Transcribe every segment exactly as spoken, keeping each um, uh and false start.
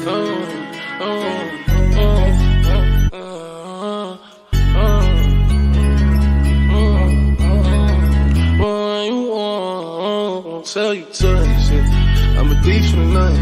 Tell you twice, yeah. I'm a thief for the night.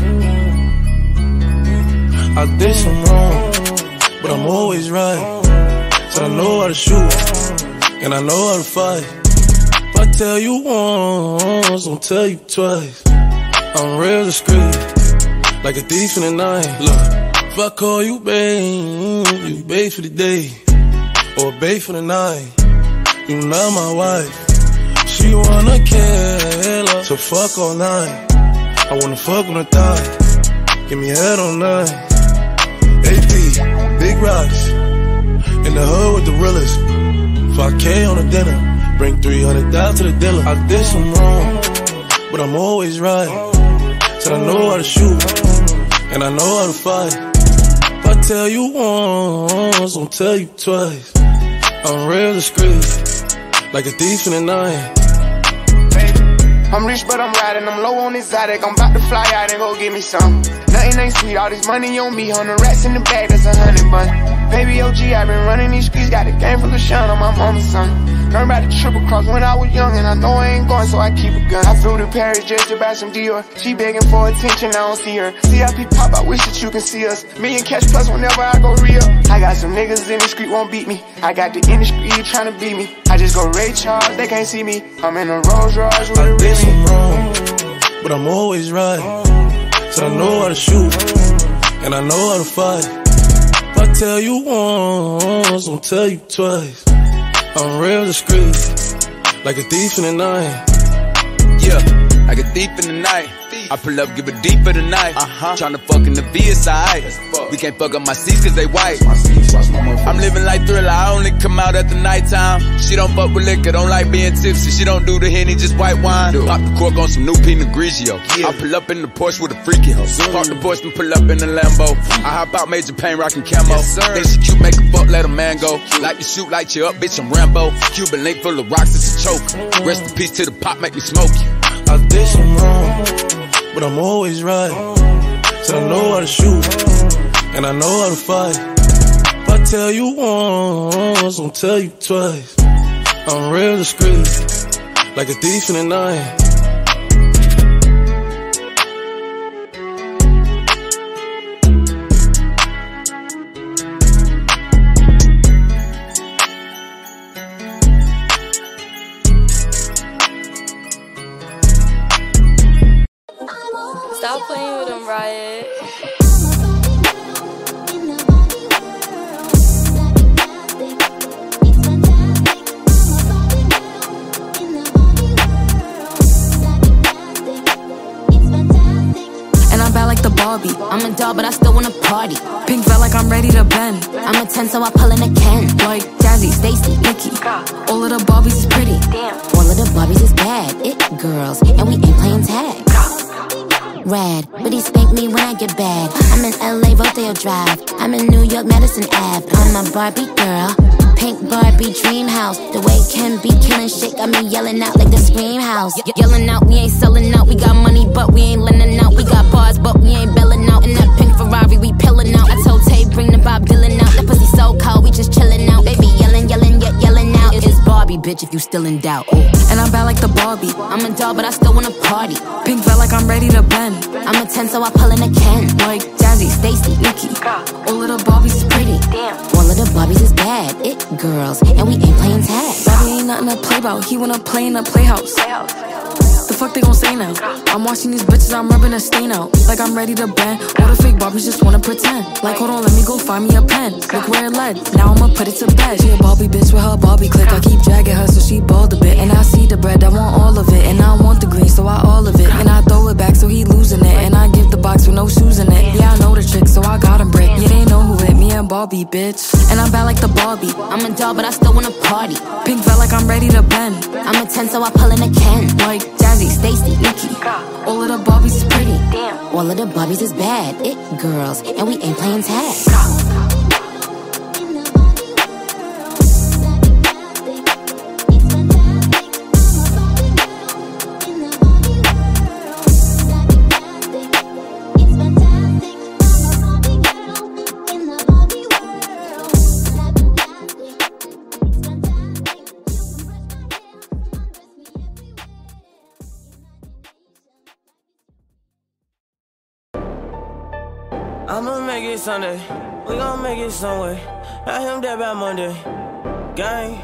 I did some wrong, but I'm always right. So I know how to shoot, and I know how to fight. If I tell you once, I'll tell you twice. I'm real discreet, like a thief in the night. Look, if I call you babe, you babe for the day, or babe for the night. You not my wife. She wanna kill her, so fuck all night. I wanna fuck on the thigh, give me head all night. A P, big rocks, in the hood with the realest. five K on the dinner, bring three hundred down to the dealer. I did some wrong, but I'm always right. Said I know how to shoot, and I know how to fight. If I tell you once, I'll tell you twice. I'm real discreet, like a thief in the night. I'm rich but I'm riding, I'm low on exotic. I'm about to fly out and go get me some. Nothing ain't sweet, all this money on me. Hundred rats in the bag, that's a hundred bun. Baby O G, I been running these streets. Got a game full of shine on my mama's son. Learned about the triple cross when I was young, and I know I ain't going, so I keep a gun. I flew to Paris just to buy some Dior. She begging for attention, I don't see her. C I P pop, I wish that you can see us. Million cash plus whenever I go real. I got some niggas in the street won't beat me. I got the industry tryna beat me. I just go Ray Charles, they can't see me. I'm in a Rolls Royce with a did some wrong, but I'm always right. So I know how to shoot, and I know how to fight. If I tell you once, I'll tell you twice. I'm real discreet, like a thief in the night. Yeah, like a thief in the night. I pull up, give it deep for the night. Uh-huh. Tryna fuck in the V S I. We can't fuck up my seats cause they white. I'm living like Thriller, I only come out at the nighttime. She don't fuck with liquor, don't like being tipsy. She don't do the Henny, just white wine. Pop the cork on some new Pinot Grigio. I pull up in the Porsche with a freaky hoe. Park the Porsche and pull up in the Lambo. I hop out Major Payne rockin' camo. Then she cute, make a fuck, let a man go. Like you shoot, light you up, bitch, I'm Rambo. Cuban link full of rocks, it's a choke. Rest in peace to the pop, make me smoke you. I did some wrong, but I'm always right. So I know how to shoot, and I know how to fight. If I tell you once, I'll tell you twice. I'm real discreet, like a thief in the night. Stop playing with him, Riot. And I'm bad like the Barbie. I'm a doll, but I still wanna party. Pink felt like I'm ready to bend. I'm a ten, so I pull in a Ken. Like Jazzy, Stacy, Nikki. All of the Barbies is pretty. Damn. All of the Barbies is bad. It girls, and we ain't playing tag. Rad, but he spank me when I get bad. I'm in L A, Rodeo Drive. I'm in New York, Madison Ave. I'm a Barbie girl, pink Barbie dream house. The way Ken be killing shit got me yelling out like the Scream House. Ye yelling out, we ain't selling out. We got money, but we ain't lending out. We got bars, but we ain't belling out. In that pink Ferrari, we pillin' out. I told Tay, bring the Bob Dylan out. That pussy so cold, we just chillin' out. Baby yelling, yelling, yet yelling out. It's Barbie, bitch, if you still in doubt. Ooh. And I'm bad like the Barbie. I'm a doll, but I still wanna party. Pink felt like I'm ready to bend. I'm a ten, so I pull in a Ken. Like Jazzy, Stacy, Nikki. All of the Barbies is pretty. Damn. All of the Barbies is bad. It girls, and we ain't playing tag. Bobby ain't nothing to play about. He wanna play in a playhouse. The fuck they gon' say now? I'm watching these bitches, I'm rubbing a stain out. Like I'm ready to bend. All the fake Barbies just wanna pretend. Like hold on, let me go find me a pen. Look where it led. Now I'ma put it to bed. She a Barbie bitch with her Barbie click. I keep dragging her so she bald a bit. And I see the bread, I want all of it. And I want the green, so I all of it. And I throw it back so he losing it. And I give the box with no shoes in it. Yeah, I know the trick, so I got him brick. Yeah, they know who hit me and Barbie, bitch. And I'm bad like the Barbie. I'm a doll, but I still wanna party. Pink felt like I'm ready to bend. I'm a ten, so I pull in a Ken. Like Jazzy, Stacy, Nikki. All of the Barbies is pretty. Damn. All of the Barbies is bad. It girls, and we ain't playing tag. make it Sunday. We gon' make it some way. I him dead by Monday. Gang.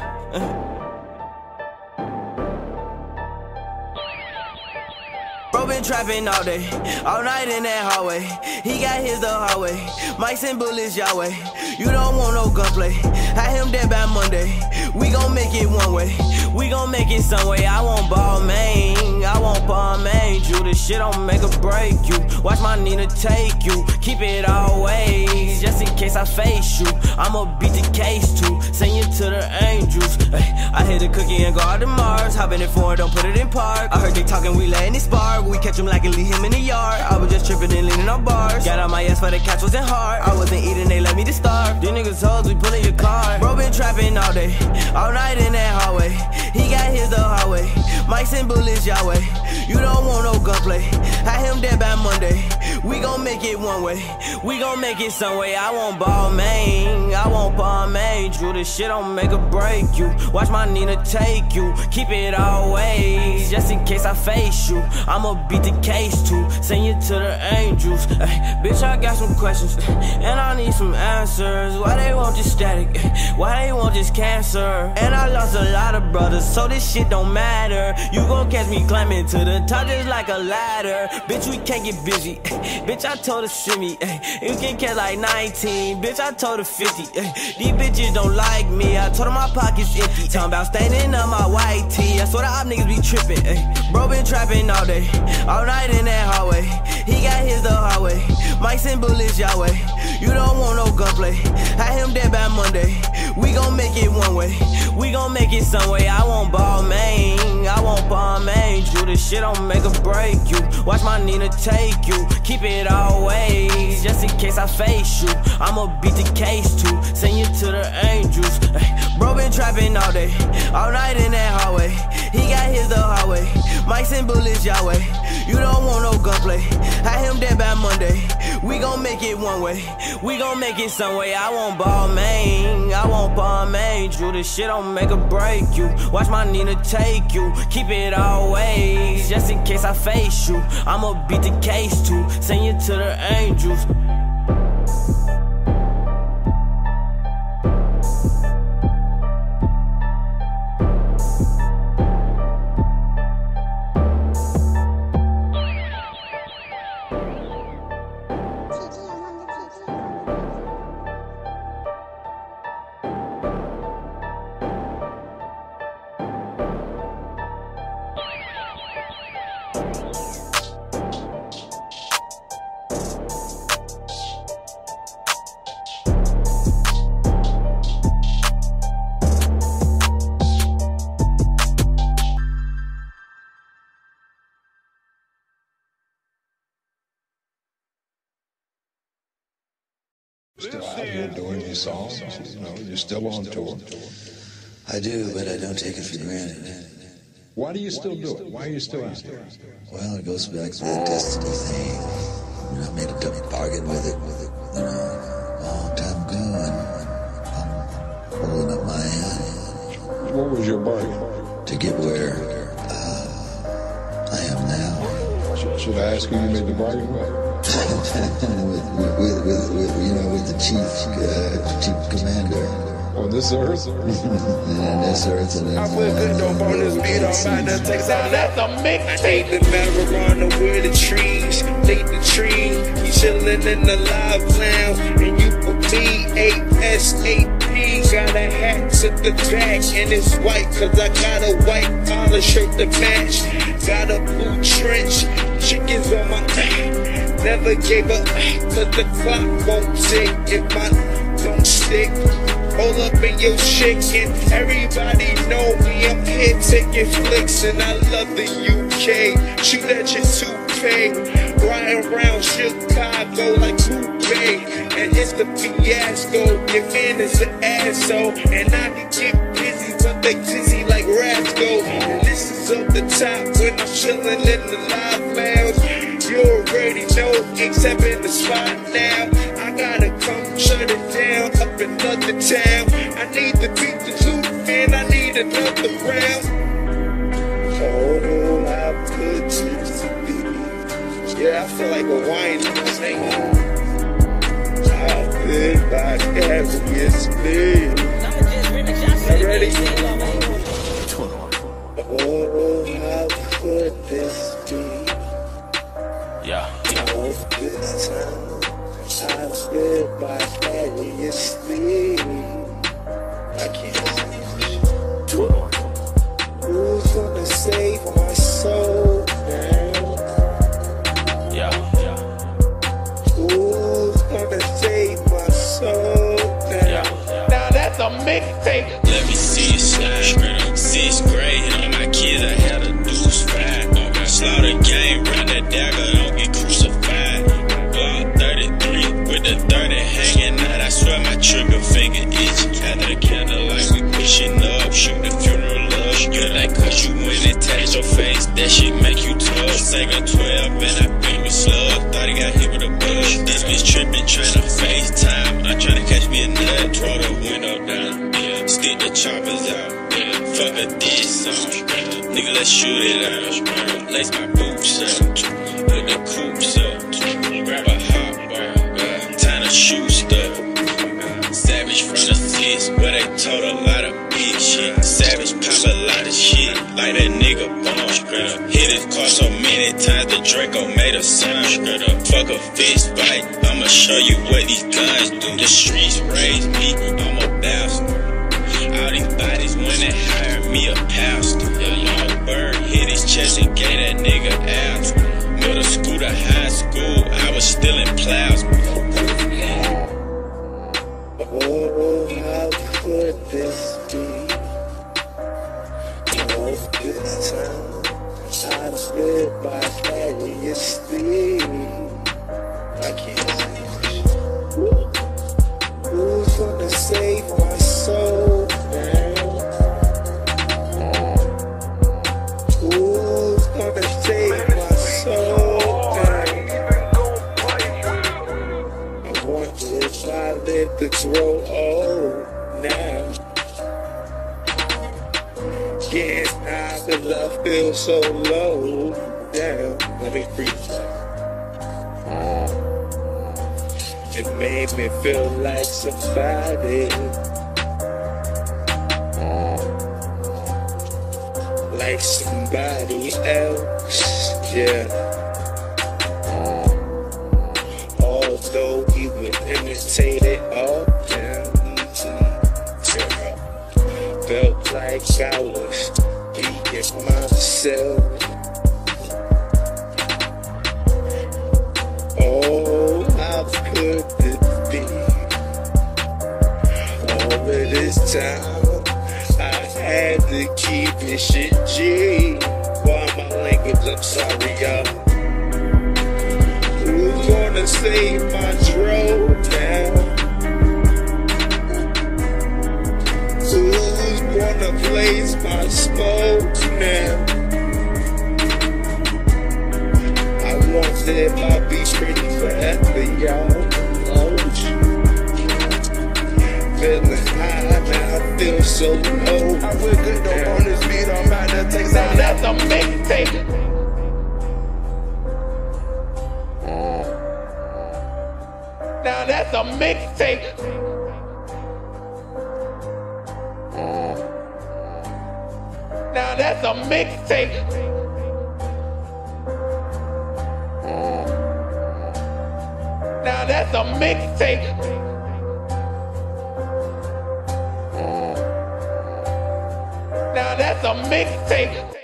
Bro been trapping all day, all night in that hallway. He got his the hard way. Mics and bullets Yahweh. You don't want no gunplay. I him dead by Monday. We gon' make it one way. We gon' make it some way. I want ball main. I want ball main. You this shit don't make or break you. Watch my Nina take you. Keep it always, just in case I face you. I'ma beat the case too. Send you to the angels. Ay, I hit a cookie and go out to Mars. Hop in it foreign, don't put it in park. I heard they talking, we letting it spark. We catch him like and leave him in the yard. I was just tripping and leaning on bars. Got on my ass for the catch wasn't hard. I wasn't eating, they let me to starve. These niggas hoes, we pulling your car. Bro been trapping all day, all night in that hallway. He got his the hard way. Mics and bullets Yahweh. You don't want no gunplay. I him dead by Monday. We gon' make it one way. We gon' make it some way. I want ball main. I want ball main. Drew this shit don't make or break you. Watch my Nina take you. Keep it always, just in case I face you. I'ma beat the case too. Send you to the angels. Ay, bitch, I got some questions and I need some answers. Why they want this static? Why they want this cancer? And I lost a lot of brothers, so this shit don't matter. You gon' catch me climbing to the top just like a ladder. Bitch, we can't get busy. Bitch, I told her send me. You can catch like nineteen. Bitch, I told her fifty. These bitches don't like me. I told her my pockets empty. Talking about staining up my white tee. I swear the op niggas be tripping. Bro been trapping all day, all night in that hallway. He got his the hard way. Mics and bullets Yahweh. You don't want no gunplay. I him dead by Monday. We gon' make it one way. We gon' make it some way. I want ball main. I want ball main. You this shit don't make or break you. Watch my Nina take you. Keep it always, just in case I face you. I'ma beat the case too. Send you to the angels. Ay, bro been trapping all day, all night in that hallway. He got his the hard way. Mics and bullets Yahweh. You don't want no gunplay. I him dead by Monday. We gon' make it one way. We gon' make it some way. I want ball main. I want ball main. Drew this shit don't make or break you. Watch my Nina take you. Keep it always, just in case I face you. I'ma beat the case too. Send you to the angels. Still out here doing these songs, you know, you're still on tour. I do, but I don't take it for granted. Why do you still do it? Why are you still out there? Well, it goes back to the destiny thing. You know, I made a bargain with it, you know, a long time ago, and I'm holding up my hand. What was your bargain? To get where uh, I am now. Should, should I ask who you made the bargain with? with, with, with, with, you know, with the chief, uh, chief commander. On this earth? On this earth. And I feel good dope on this beat. I'm about to take some. That's a mixtape. The marijuana with the trees. Take the tree. You chillin' in the live lounge. And you for me, A S A P. Got a hat to the back. And it's white, cause I got a white collar shirt to match. Got a blue trench. Chickens on my back. Never gave up, cause the clock won't tick if I don't stick. Hold up in your chicken, everybody know me, I'm here taking flicks and I love the U K. Shoot at your toupee, riding around Chicago like Coupe. And it's the fiasco, your man is an asshole. And I can get busy, but they dizzy like Rasco. And this is up the top when I'm chillin' in the live lounge. You already know, except in the spot now. I gotta come shut it down up in another town. I need to beat the loop and I need another round. Oh, I put you. Yeah, I feel like a wine singing. vicariously. You ready? Oh, how could this be? Yeah. All this time I've lived vicariously. I can't say who's gonna save my soul now? Yeah, yeah. Who's gonna save my soul now? Yeah, yeah. Now that's a mixtape. Let me see you slide. Sixth grade, and all my kids, I had a deuce five. Slaughter gang, run that dagger, don't get crucified. Glock thirty-three with the thirty hanging out. I swear my trigger finger itchy. After the candlelight, we pushing up, shoot the funeral up. You like cause you went and tagged your face, that shit make you tough. Second twelve, and I been with slug. Thought he got hit with a bush. This bitch tripping, tryna FaceTime. I'm tryna catch me a nut, throw the window down. Yeah, stick the choppers out. Yeah, fuck a diss song. Nigga, let's shoot it out. Lace my boots up, put the coops up. Grab a hot bar, time to shoot stuff. Savage from the fist, where they told a lot of big shit. Savage pop a lot of shit, like that nigga bomb. Hit his car so many times, the Draco made a sound. Fuck a fist fight, I'ma show you what these guns do. The streets raised me, I'm a bastard. All these bodies when they hire me a pastor. A young bird hit his chest and gave that nigga asthma. Middle school to high school, I was still in plasma. Oh, how could this be? All this time I've lived vicariously. I can't say who's gonna save my soul now? Who's gonna save my soul now? I wonder if I live to grow old now. Getting high cause I feel so low down. Let me freeze. It made me feel like somebody, like somebody else, yeah. Although he would imitate it often, felt like I was being myself. Oh, how could it be? All of this time, I had to keep it shit G. Why my language, I'm sorry, y'all. Who's gonna save my throat now? Who's gonna blaze my smoke now? I want that my beach pretty forever, y'all. Oh, feeling high now, I feel so low. I feel good though on this beat, I'm about to take some. That's a mixtape. Now that's a mixtape. Now that's a mixtape. Now that's a mixtape. Now that's a mixtape.